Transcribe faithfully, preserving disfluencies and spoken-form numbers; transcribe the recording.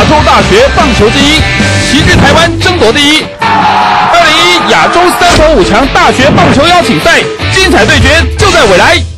洲大学棒球第一，齐聚台湾争夺第一。二零一亚洲三头五强大学棒球邀请赛，精彩对决就在未来。